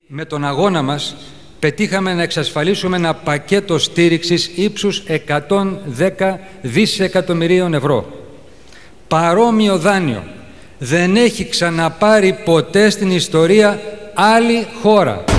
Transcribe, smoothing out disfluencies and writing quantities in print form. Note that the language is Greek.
Με τον αγώνα μας πετύχαμε να εξασφαλίσουμε ένα πακέτο στήριξης ύψους 110 δισεκατομμυρίων ευρώ. Παρόμοιο δάνειο δεν έχει ξαναπάρει ποτέ στην ιστορία άλλη χώρα.